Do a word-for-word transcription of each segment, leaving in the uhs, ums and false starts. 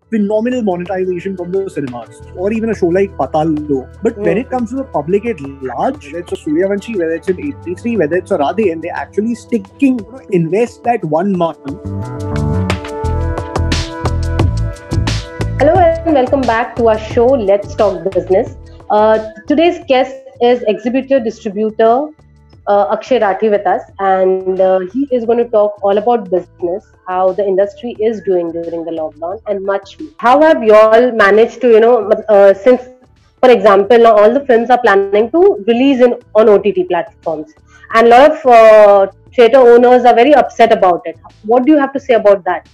phenomenal monetization from the cinemas, or even a show like Patal Lok. But mm. when it comes to the public at large, whether it's a Suryavanshi, whether it's an eighty-three, whether it's a Radhe, and they're actually sticking, you know, invest that one month. Hello and welcome back to our show, Let's Talk Business. Uh, today's guest is exhibitor distributor uh, Akshay Rathi with us, and uh, he is going to talk all about business, how the industry is doing during the lockdown, and much more. How have you all managed to, you know, uh, since, for example, now all the films are planning to release in on O T T platforms, and a lot of uh, theatre owners are very upset about it. What do you have to say about that?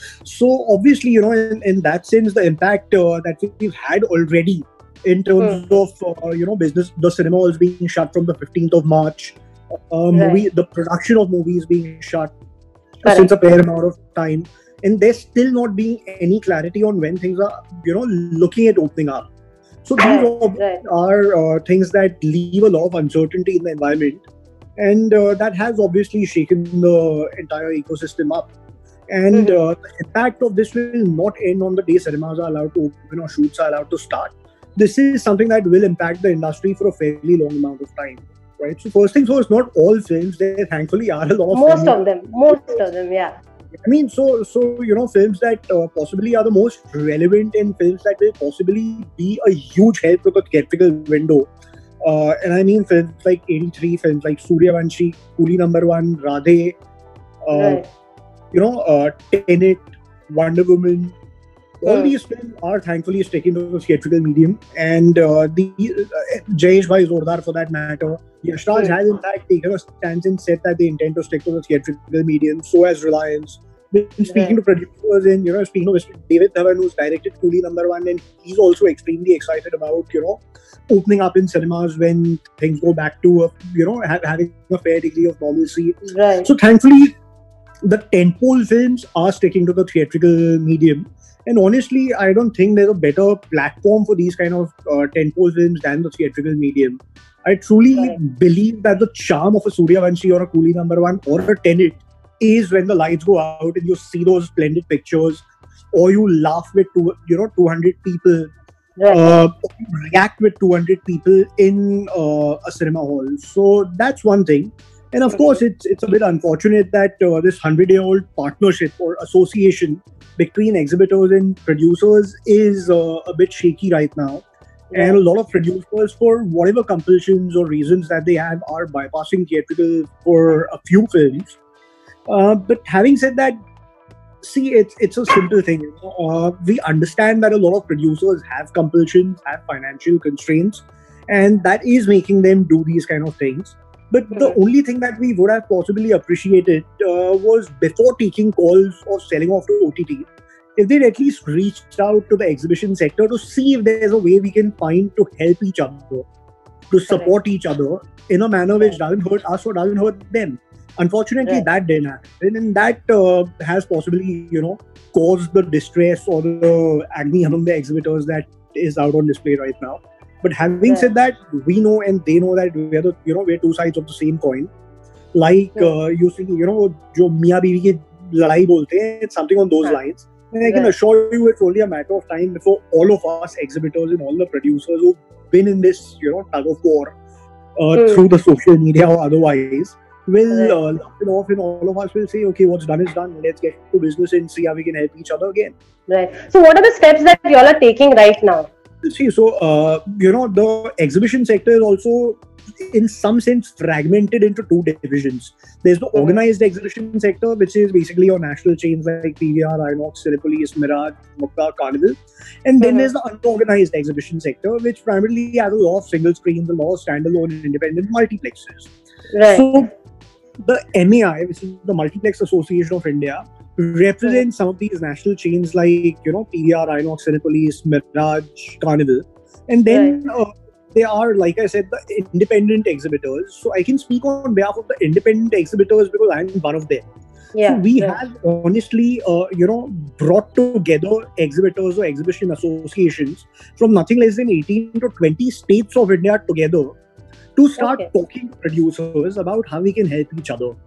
So obviously, you know, in, in that sense, the impact uh, that we've had already in terms mm. of, uh, you know, business, the cinema is being shut from the fifteenth of March. Uh, right. Movie, the production of movies being shut Correct. Since a fair amount of time. And there's still not being any clarity on when things are, you know, looking at opening up. So these right. Right. are uh, things that leave a lot of uncertainty in the environment. And uh, that has obviously shaken the entire ecosystem up. And mm-hmm. uh, the impact of this will not end on the day cinemas are allowed to open or shoots are allowed to start. This is something that will impact the industry for a fairly long amount of time, right? So first thing first, not all films, there thankfully are a lot of most of them, most of them, yeah. I mean, so so you know, films that uh, possibly are the most relevant and films that will possibly be a huge help to the theatrical window. Uh, and I mean films like eighty-three, films like Suryavanshi, Coolie Number One, Radhe. Uh, right. You know, uh, Tenet, Wonder Woman, all mm. these films are thankfully sticking to the theatrical medium. And uh, the uh, Jayesh Bhai Zordar, for that matter, Yash Raj mm. has in fact taken a stance and said that they intend to stick to the theatrical medium. So has Reliance. Been speaking right. to producers and, you know, speaking to David Dhawan, who's directed Coolie Number One, and he's also extremely excited about, you know, opening up in cinemas when things go back to, a, you know, ha- having a fair degree of normalcy. Right. So thankfully, the tentpole films are sticking to the theatrical medium, and honestly, I don't think there's a better platform for these kind of uh, tentpole films than the theatrical medium. I truly right. believe that the charm of a Suryavanshi or a Coolie Number One or a Tenet is when the lights go out and you see those splendid pictures, or you laugh with two, you know, two hundred people, right. uh, or you react with two hundred people in uh, a cinema hall. So that's one thing. And of course, it's it's a bit unfortunate that uh, this hundred-year-old partnership or association between exhibitors and producers is uh, a bit shaky right now. Yeah. And a lot of producers, for whatever compulsions or reasons that they have, are bypassing theatrical for a few films. Uh, but having said that, see, it's it's a simple thing. You know? uh, we understand that a lot of producers have compulsions, have financial constraints, and that is making them do these kind of things. But the only thing that we would have possibly appreciated uh, was, before taking calls or selling off to O T T, if they'd at least reached out to the exhibition sector to see if there's a way we can find to help each other, to support Correct. Each other in a manner which doesn't hurt us or doesn't hurt them. Unfortunately, right. that didn't happen, and that uh, has possibly, you know, caused the distress or the agony among the exhibitors that is out on display right now. But having right. said that, we know and they know that we're the, you know, we're two sides of the same coin. Like right. uh, you see, you know, jo Miyan Biwi ki ladai bolte hain, it's something on those right. lines. And I can right. assure you, it's only a matter of time before all of us exhibitors and all the producers who've been in this, you know, tug of war uh, mm. through the social media or otherwise, will right. uh, laugh it off, and all of us will say, okay, what's done is done. Let's get to business and see how we can help each other again. Right. So what are the steps that you all are taking right now? See, so, uh, you know, the exhibition sector is also, in some sense, fragmented into two divisions. There's the mm-hmm. organized exhibition sector, which is basically your national chains like P V R, Inox, Cinepolis, Mirage, Mukta, Carnival. And then mm-hmm. there's the unorganized exhibition sector, which primarily has a lot of single screens, a lot of standalone and independent multiplexes. Right. So, the M A I, which is the Multiplex Association of India, represents some of these national chains like, you know, P V R, Inox, Cinepolis, Mirage, Carnival. And then right. uh, they are, like I said, the independent exhibitors. So I can speak on behalf of the independent exhibitors because I'm one of them. Yeah, so we yeah. have honestly, uh, you know, brought together exhibitors or exhibition associations from nothing less than eighteen to twenty states of India together to start okay. talking to producers about how we can help each other.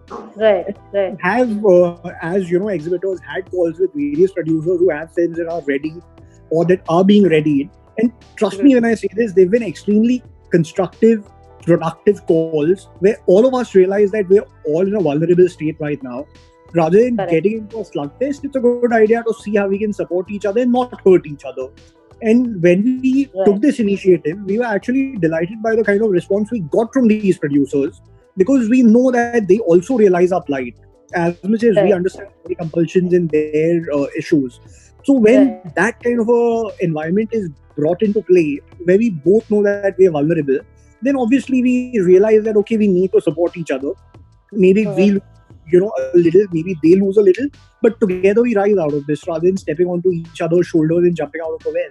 Right, right. Have, uh, as you know, exhibitors had calls with various producers who have films that are ready or that are being readied. And trust Mm-hmm. me when I say this, they've been extremely constructive, productive calls where all of us realize that we're all in a vulnerable state right now. Rather than Correct. getting into a slugfest, it's a good idea to see how we can support each other and not hurt each other. And when we Right. took this initiative, we were actually delighted by the kind of response we got from these producers, because we know that they also realize our plight as much as we Right. understand the compulsions in their uh, issues. So when Right. that kind of a environment is brought into play, where we both know that we are vulnerable, then obviously we realize that okay, we need to support each other. Maybe Mhm. we, you know, a little, maybe they lose a little, but together we rise out of this rather than stepping onto each other's shoulders and jumping out of the well.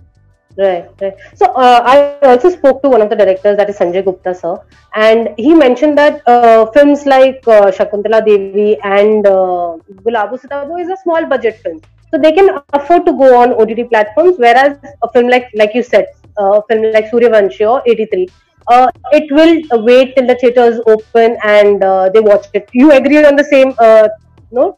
Right, right. So uh, I also spoke to one of the directors, that is Sanjay Gupta sir, and he mentioned that uh, films like uh, Shakuntala Devi and uh, Gulabo Sitabo is a small budget film, so they can afford to go on O T T platforms. Whereas a film like, like you said, uh, a film like Suryavanshi or eighty-three, uh, it will wait till the theaters open and uh, they watch it. You agree on the same uh, note?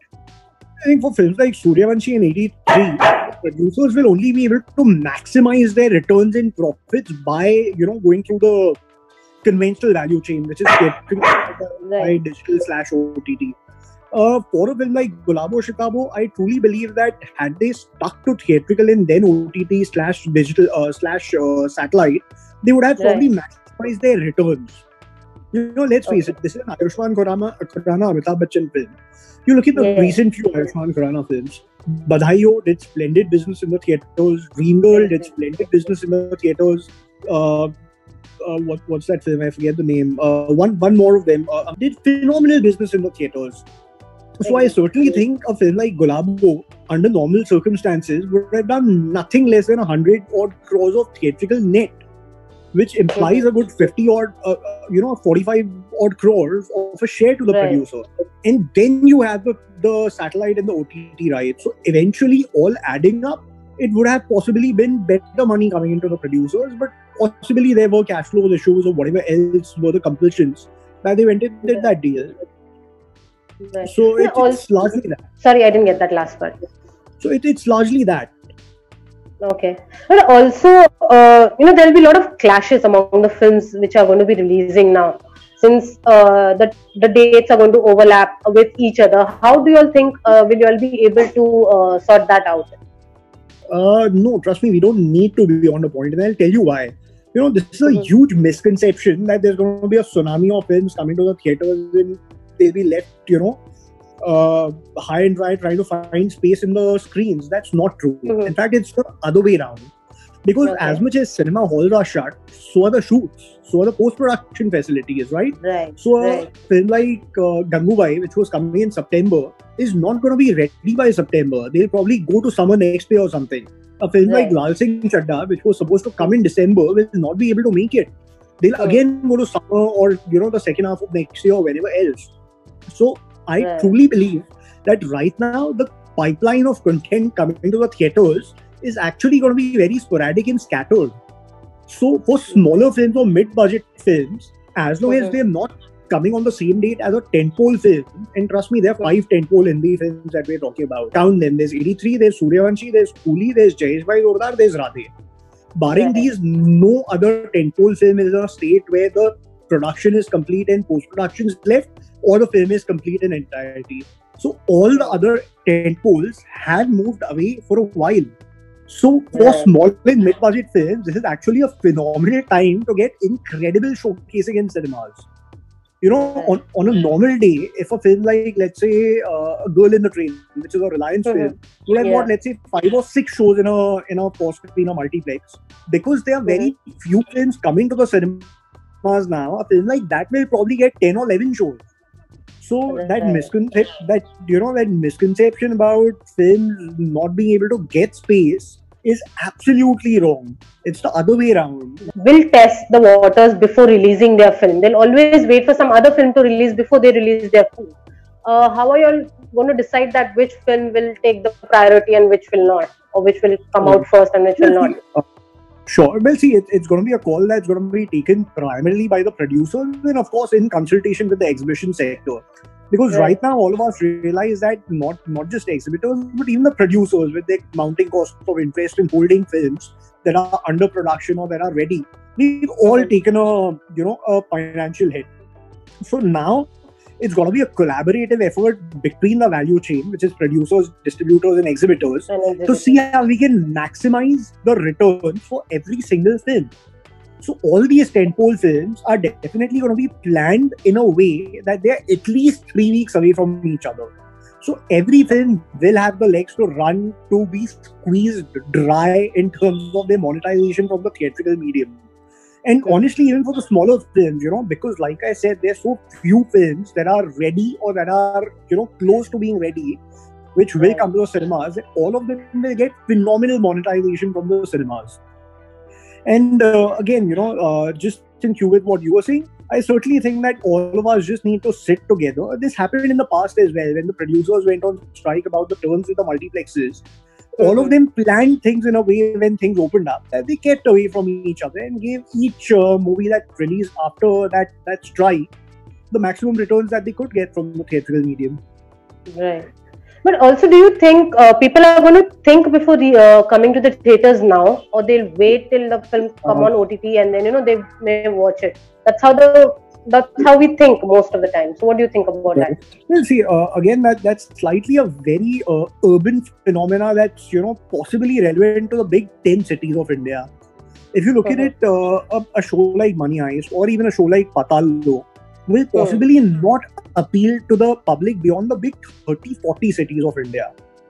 I think for films like Suryavanshi and eighty-three, producers will only be able to maximize their returns and profits by, you know, going through the conventional value chain, which is theatrical by Right. digital slash O T T. Uh, for a film like Gulabo Shikabo, I truly believe that had they stuck to theatrical and then O T T slash digital uh, slash uh, satellite, they would have probably Right. maximized their returns. You know, let's face Okay. it, this is an Ayushmann Khurrana, Khurrana Amitabh Bachchan film. You look at the Yeah. recent few Ayushmann Khurrana films. Badhaiyo did splendid business in the theaters. Dreamgirl did splendid business in the theaters. Uh, uh, what what's that film? I forget the name. Uh, one one more of them uh, did phenomenal business in the theaters. So I certainly think a film like Gulabo, under normal circumstances, would have done nothing less than a hundred odd crores of theatrical net, which implies a good fifty odd, uh, uh, you know, forty-five odd crores of a share to the Right. producer. And then you have the, the satellite and the O T T rights. So eventually, all adding up, it would have possibly been better money coming into the producers, but possibly there were cash flow issues or whatever else were the compulsions that they went and did that deal. Right. So Yeah, it, it's also, largely that. sorry, I didn't get that last part. So it, it's largely that. Okay, but also, uh, you know, there will be a lot of clashes among the films which are going to be releasing now, since uh, the the dates are going to overlap with each other. How do you all think uh, will you all be able to uh, sort that out? Uh, no, trust me, we don't need to be on the point, and I'll tell you why. You know, this is a Mhm. huge misconception that there's going to be a tsunami of films coming to the theaters and they'll be left, you know, uh, high and dry trying to find space in the screens. That's not true. Mhm. In fact, it's the other way around. Because Okay. as much as cinema halls are shut, so are the shoots, so are the post-production facilities, right? Right, So a right, film like uh, Gangubai, which was coming in September, is not going to be ready by September. They'll probably go to summer next year or something. A film like right. Lal Singh Chadda, which was supposed to come in December, will not be able to make it. They'll Hmm. again go to summer or, you know, the second half of next year or whenever else. So I Right. truly believe that right now the pipeline of content coming to the theaters is actually going to be very sporadic and scattered. So for smaller films or mid-budget films, as long as Mhm. they're not coming on the same date as a tentpole film, and trust me, there are five tentpole Hindi films that we're talking about. Count them. There's eighty-three, there's Suryavanshi, there's Coolie, there's Jayesh Bhai Zordar, there's Radhe. Barring Right. these, no other tentpole film is in a state where the production is complete and post-production is left, or the film is complete in entirety. So all the other tentpoles had moved away for a while. So for Right. small and mid-budget films, this is actually a phenomenal time to get incredible showcasing in cinemas. You know, Right. on, on a normal day, if a film like, let's say, uh, A Girl in the Train, which is a Reliance Mhm. film, would have Yeah. got, let's say, five or six shows in a in a post-screen or multiplex, because there are very few films coming to the cinemas now. A film like that will probably get ten or eleven shows. So that Right. misconception, that you know, that misconception about films not being able to get space is absolutely wrong. It's the other way around. Will test the waters before releasing their film. They'll always wait for some other film to release before they release their film. Uh, how are you all going to decide that which film will take the priority and which will not, or which will come out first and which will Well, not? see, uh, Sure. Well, see, it, it's going to be a call that's going to be taken primarily by the producers and, of course, in consultation with the exhibition sector. Because Right. right now, all of us realize that not not just exhibitors, but even the producers, with their mounting costs of interest in holding films that are under production or that are ready, we've all Mhm. taken a you know a financial hit. So now it's got to be a collaborative effort between the value chain, which is producers, distributors, and exhibitors, And to see exhibitors. how we can maximize the return for every single film. So all these tentpole films are definitely going to be planned in a way that they're at least three weeks away from each other. So every film will have the legs to run, to be squeezed dry in terms of their monetization from the theatrical medium. And Hmm. honestly, even for the smaller films, you know, because like I said, there's so few films that are ready or that are, you know, close to being ready, which will Right. come to the cinemas, that all of them will get phenomenal monetization from the cinemas. And uh, again, you know, uh, just in tune with what you were saying, I certainly think that all of us just need to sit together. This happened in the past as well, when the producers went on strike about the terms with the multiplexes. All of Mhm. them planned things in a way when things opened up that they kept away from each other and gave each uh, movie that released after that that strike the maximum returns that they could get from the theatrical medium. Right. But also, do you think uh, people are going to think before the, uh, coming to the theaters now, or they'll wait till the film come Uh, on O T T and then you know they may watch it? That's how the that's how we think most of the time. So, what do you think about that? right. Well, see, uh, again, that that's slightly a very uh, urban phenomena that's you know possibly relevant to the big ten cities of India. If you look at Mhm. it, uh, a, a show like Money Heist or even a show like Patal will Hmm. possibly not appeal to the public beyond the big thirty, forty cities of India.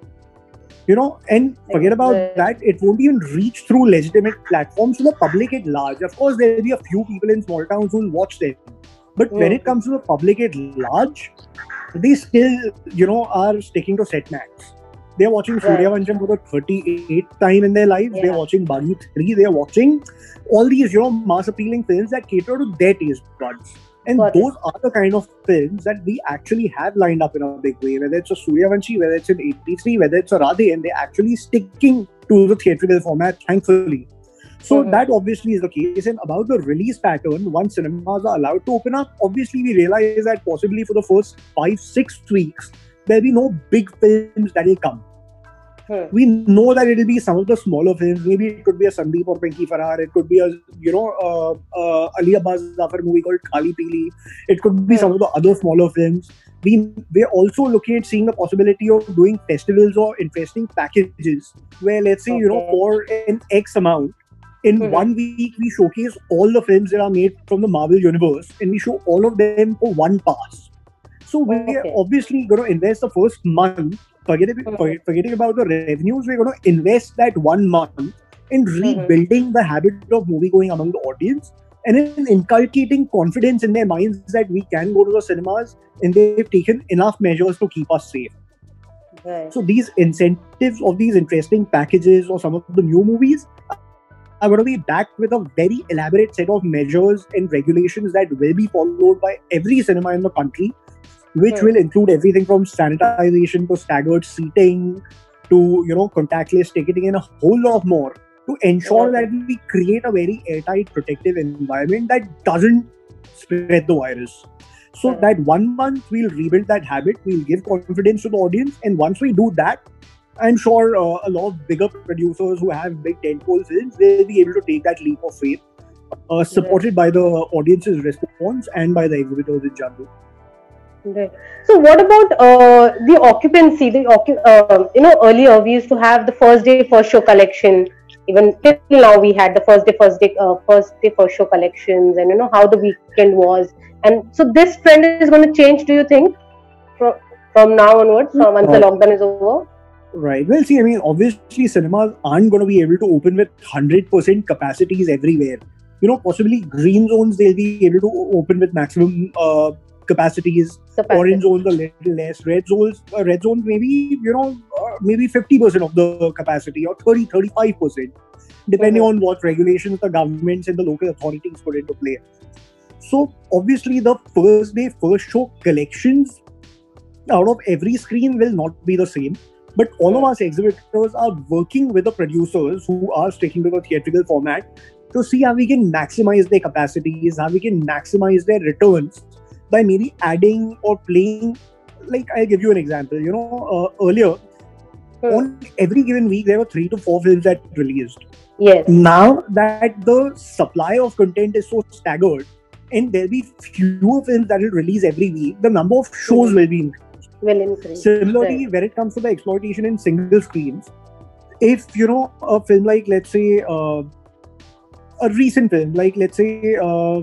You know, and forget about Right. that, it won't even reach through legitimate platforms to the public at large. Of course, there will be a few people in small towns who will watch them. But when Hmm. it comes to the public at large, they still, you know, are sticking to set max. They're watching Right. Suryavansham for the thirty-eighth time in their lives. They're Yeah. watching Bagi three. They're watching all these, you know, mass appealing films that cater to their taste buds. And Got it. those are the kind of films that we actually have lined up in a big way. Whether it's a Suryavanshi, whether it's an eighty-three, whether it's a Radhe, and they're actually sticking to the theatrical format, thankfully. So Mhm. that obviously is the case. And about the release pattern, once cinemas are allowed to open up, obviously we realize that possibly for the first five, six weeks, there'll be no big films that will come. Hmm. We know that it'll be some of the smaller films. Maybe it could be a Sandeep or Pinky Farrar. It could be a, you know, uh, uh, Ali Abbas Zafar movie called Kali Pili. It could be Hmm. some of the other smaller films. We, we're also looking at seeing the possibility of doing festivals or interesting packages where, let's say, you know, Okay. for an X amount, in Mhm. one week we showcase all the films that are made from the Marvel universe and we show all of them for one pass. So we are Okay. obviously going to invest the first month, forgetting, Mhm. forget- forgetting about the revenues, we're going to invest that one month in rebuilding the habit of movie going among the audience and in inculcating confidence in their minds that we can go to the cinemas and they've taken enough measures to keep us safe. Right. So these incentives of these interesting packages or some of the new movies are going to be backed with a very elaborate set of measures and regulations that will be followed by every cinema in the country, which Hmm. will include everything from sanitization to staggered seating to you know contactless ticketing and a whole lot more to ensure Got that we create a very airtight protective environment that doesn't spread the virus. So Correct. that one month we'll rebuild that habit, we'll give confidence to the audience, and once we do that, I'm sure uh, a lot of bigger producers who have big tentpole films, they'll be able to take that leap of faith, uh, supported by the audience's response and by the exhibitors in general. Right. So, what about uh, the occupancy? The occu- uh, you know, earlier we used to have the first day first show collection. Even till now, we had the first day first day uh, first day first show collections, and you know how the weekend was. And so, this trend is going to change. Do you think from from now onwards, from once the Uh, lockdown is over? Right. Well, see, I mean, obviously, cinemas aren't going to be able to open with one hundred percent capacities everywhere. You know, possibly green zones, they'll be able to o- open with maximum uh, capacities. Capacity. Orange zones, a little less. Red zones, uh, red zones, maybe, you know, uh, maybe fifty percent of the capacity or thirty, thirty-five percent, depending Mhm. on what regulations the governments and the local authorities put into play. So, obviously, the first day, first show collections out of every screen will not be the same. But all of us exhibitors are working with the producers who are sticking to the theatrical format to see how we can maximize their capacities, how we can maximize their returns by maybe adding or playing like I'll give you an example. You know, uh, earlier Hmm. on every given week there were three to four films that released. Yes. Now that the supply of content is so staggered, and there'll be fewer films that will release every week, the number of shows Mhm. will be increased. Will increase. Similarly, Right. when it comes to the exploitation in single screens, if you know a film like, let's say, uh, a recent film like, let's say, uh,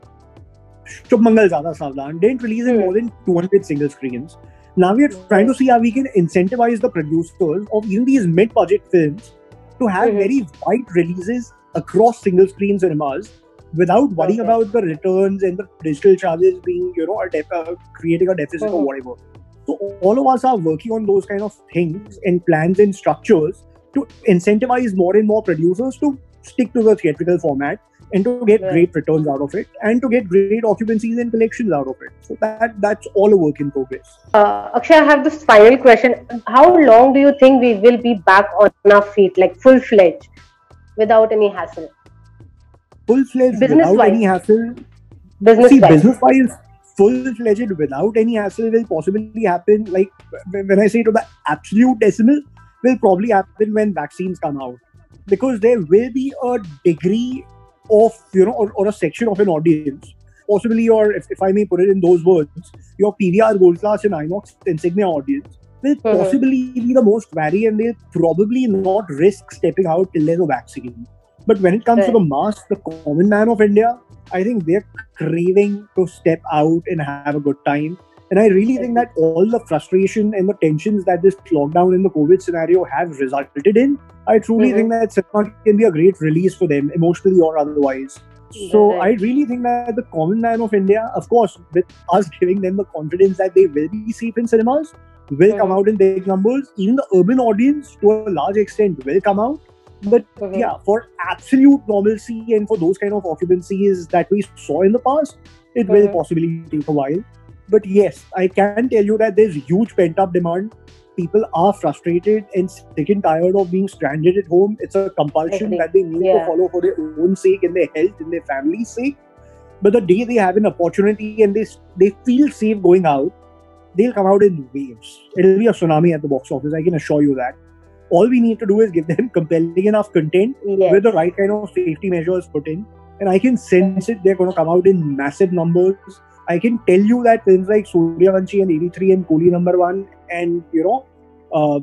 Shubh Mangal Zyada Savdhan didn't release in Hmm. more than two hundred single screens. Now we are trying to see how we can incentivize the producers of even these mid-budget films to have Mhm. very wide releases across single screen cinemas without worrying Okay. about the returns and the digital charges being, you know, a def- uh, creating a deficit or Mhm. whatever. So all of us are working on those kind of things and plans and structures to incentivize more and more producers to stick to the theatrical format and to get Right. great returns out of it and to get great occupancies and collections out of it. So that that's all a work in progress. Uh, Akshay, I have this final question. How long do you think we will be back on our feet, like full fledged, without any hassle? Full-fledged Business without wise. any hassle. Business See, wise. business-wise, full-fledged without any hassle will possibly happen. Like when I say to the absolute decimal, will probably happen when vaccines come out, because there will be a degree of, you know, or, or a section of an audience, possibly, or if, if I may put it in those words, your P V R Gold Class and INOX Insignia audience will Mhm. possibly be the most wary, and they'll probably not risk stepping out till there's a vaccine. But when it comes to Right. the mass, the common man of India, I think they're craving to step out and have a good time. And I really think that all the frustration and the tensions that this lockdown and the COVID scenario have resulted in, I truly Mhm. think that cinema can be a great release for them, emotionally or otherwise. So Right. I really think that the common man of India, of course, with us giving them the confidence that they will be safe in cinemas, will come Mhm. out in big numbers. Even the urban audience, to a large extent, will come out. But Mhm. yeah, for absolute normalcy and for those kind of occupancies that we saw in the past, it will Mhm. possibly take a while. But yes, I can tell you that there's huge pent-up demand. People are frustrated and sick and tired of being stranded at home. It's a compulsion Agree. that they need Yeah. to follow for their own sake and their health and their family's sake. But the day they have an opportunity and they they feel safe going out, they'll come out in waves. It'll be a tsunami at the box office, I can assure you that. All we need to do is give them compelling enough content Yes. with the right kind of safety measures put in. And I can sense it, they're going to come out in massive numbers. I can tell you that films like Suryavanshi and eighty-three and Coolie Number One and, you know, uh,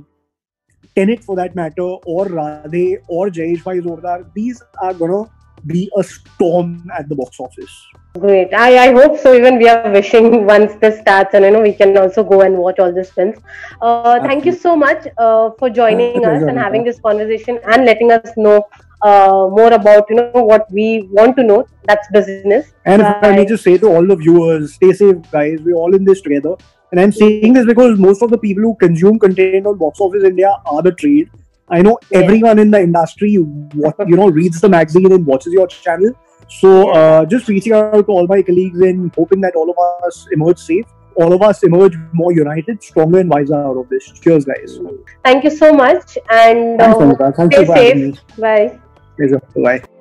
Tenet for that matter, or Radhe or Jayesh Bhai Zordar, these are going to be a storm at the box office. Great. I, I hope so. Even we are wishing once this starts, and you know we can also go and watch all these films. Uh, thank you so much uh, for joining My us pleasure, and having Anita. this conversation and letting us know uh, more about you know what we want to know. That's business. And if I may Bye. just say to all the viewers, stay safe, guys. We're all in this together. And I'm saying this because most of the people who consume content on Box Office India are the trade. I know Yeah. everyone in the industry, what, you know, reads the magazine and watches your channel. So Yeah. uh, just reaching out to all my colleagues and hoping that all of us emerge safe. All of us emerge more united, stronger and wiser out of this. Cheers, guys. Thank you so much, and Thanks, uh, Anita. Thank stay you for having safe. me. Bye. Pleasure. Bye.